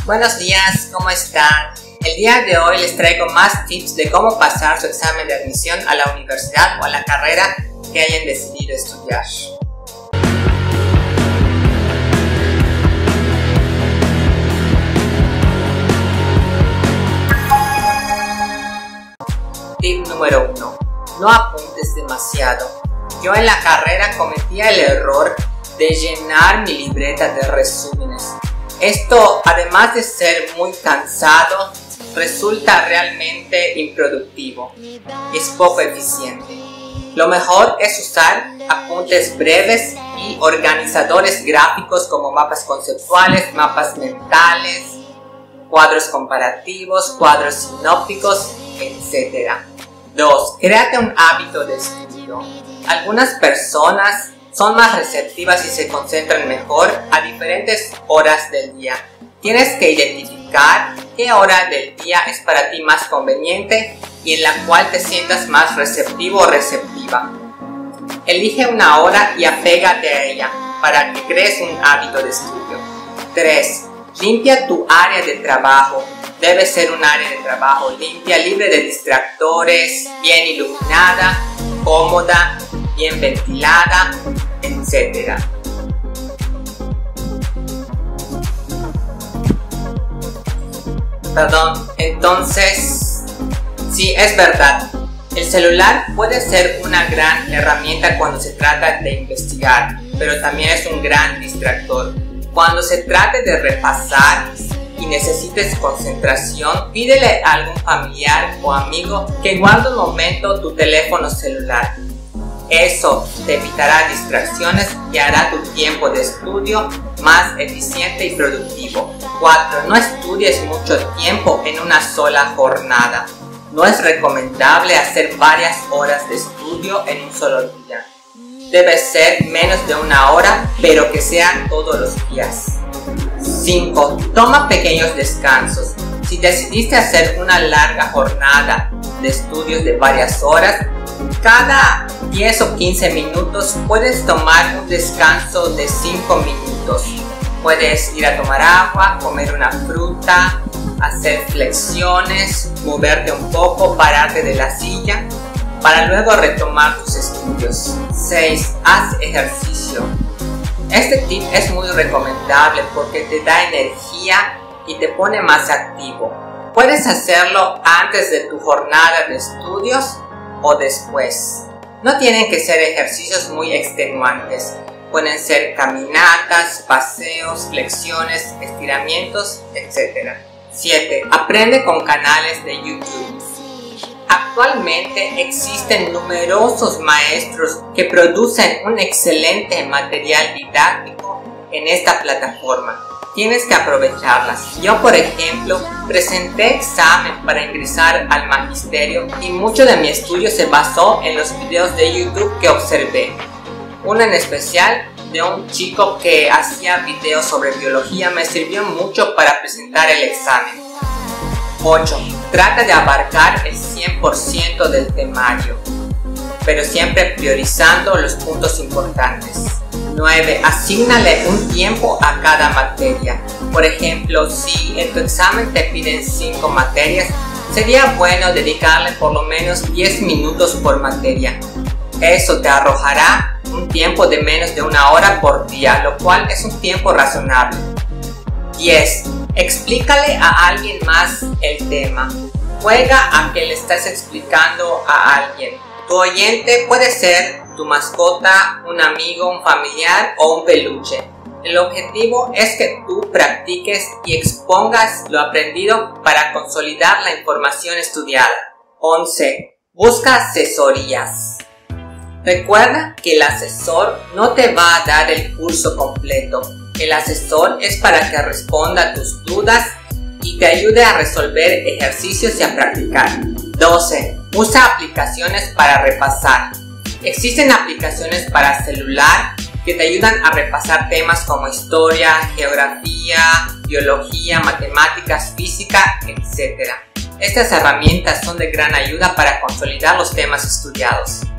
Buenos días, ¿cómo están? El día de hoy les traigo más tips de cómo pasar su examen de admisión a la universidad o a la carrera que hayan decidido estudiar. Tip número 1. No apuntes demasiado. Yo en la carrera cometía el error de llenar mi libreta de resúmenes. Esto, además de ser muy cansado, resulta realmente improductivo y es poco eficiente. Lo mejor es usar apuntes breves y organizadores gráficos como mapas conceptuales, mapas mentales, cuadros comparativos, cuadros sinópticos, etc. 2. Créate un hábito de estudio. Algunas personas son más receptivas y se concentran mejor a diferentes horas del día. Tienes que identificar qué hora del día es para ti más conveniente y en la cual te sientas más receptivo o receptiva. Elige una hora y apégate a ella para que crees un hábito de estudio. 3. Limpia tu área de trabajo. Debe ser un área de trabajo limpia, libre de distractores, bien iluminada, cómoda, bien ventilada, etc. Entonces, sí, es verdad. El celular puede ser una gran herramienta cuando se trata de investigar, pero también es un gran distractor. Cuando se trate de repasar y necesites concentración, pídele a algún familiar o amigo que guarde un momento tu teléfono celular. Eso te evitará distracciones y hará tu tiempo de estudio más eficiente y productivo. 4. No estudies mucho tiempo en una sola jornada. No es recomendable hacer varias horas de estudio en un solo día. Debe ser menos de una hora, pero que sean todos los días. 5. Toma pequeños descansos. Si decidiste hacer una larga jornada de estudios de varias horas, cada 10 o 15 minutos puedes tomar un descanso de 5 minutos. Puedes ir a tomar agua, comer una fruta, hacer flexiones, moverte un poco, pararte de la silla, para luego retomar tus estudios. 6. Haz ejercicio. Este tip es muy recomendable porque te da energía y te pone más activo. Puedes hacerlo antes de tu jornada de estudios o después. No tienen que ser ejercicios muy extenuantes. Pueden ser caminatas, paseos, flexiones, estiramientos, etc. 7. Aprende con canales de YouTube. Actualmente existen numerosos maestros que producen un excelente material didáctico en esta plataforma. Tienes que aprovecharlas. Yo, por ejemplo, presenté examen para ingresar al magisterio y mucho de mi estudio se basó en los videos de YouTube que observé. Uno en especial de un chico que hacía videos sobre biología me sirvió mucho para presentar el examen. 8. Trata de abarcar el 100% del temario, pero siempre priorizando los puntos importantes. 9. Asígnale un tiempo a cada materia. Por ejemplo, si en tu examen te piden 5 materias, sería bueno dedicarle por lo menos 10 minutos por materia. Eso te arrojará un tiempo de menos de una hora por día, lo cual es un tiempo razonable. 10. Explícale a alguien más el tema. Juega a que le estás explicando a alguien. Tu oyente puede ser tu mascota, un amigo, un familiar o un peluche. El objetivo es que tú practiques y expongas lo aprendido para consolidar la información estudiada. 11. Busca asesorías. Recuerda que el asesor no te va a dar el curso completo. El asesor es para que responda a tus dudas y te ayude a resolver ejercicios y a practicar. 12. Usa aplicaciones para repasar. Existen aplicaciones para celular que te ayudan a repasar temas como historia, geografía, biología, matemáticas, física, etc. Estas herramientas son de gran ayuda para consolidar los temas estudiados.